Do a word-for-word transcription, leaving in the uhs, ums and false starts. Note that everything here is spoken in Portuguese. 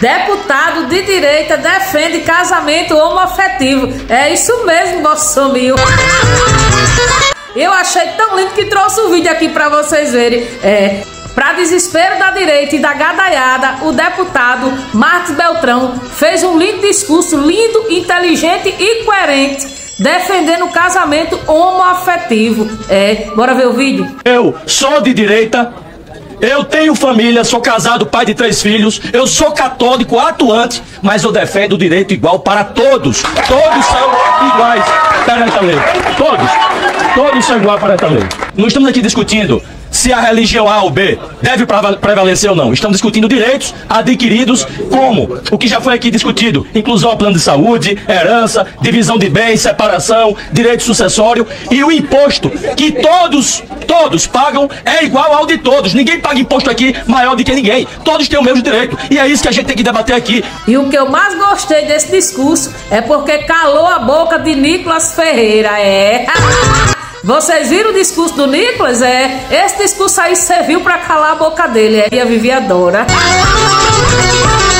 Deputado de direita defende casamento homoafetivo. É isso mesmo, Bolsonaro. Eu achei tão lindo que trouxe o vídeo aqui pra vocês verem. É, pra desespero da direita e da gadaiada, o deputado Marcos Beltrão fez um lindo discurso, lindo, inteligente e coerente, defendendo o casamento homoafetivo. É, bora ver o vídeo? Eu sou de direita, eu tenho família, sou casado, pai de três filhos, eu sou católico atuante, mas eu defendo o direito igual para todos. Todos são iguais perante a lei. Todos. Todos são iguais perante a lei. Não estamos aqui discutindo se a religião A ou B deve prevalecer ou não. Estamos discutindo direitos adquiridos, como o que já foi aqui discutido: inclusão ao plano de saúde, herança, divisão de bens, separação, direito sucessório, e o imposto que todos, todos pagam é igual ao de todos. Ninguém paga imposto aqui maior do que ninguém. Todos têm o mesmo direito. E é isso que a gente tem que debater aqui. E o que eu mais gostei desse discurso é porque calou a boca de Nicolas Ferreira. É... Vocês viram o discurso do Nicolas? É, esse discurso aí serviu pra calar a boca dele. É, e a Vivi adora.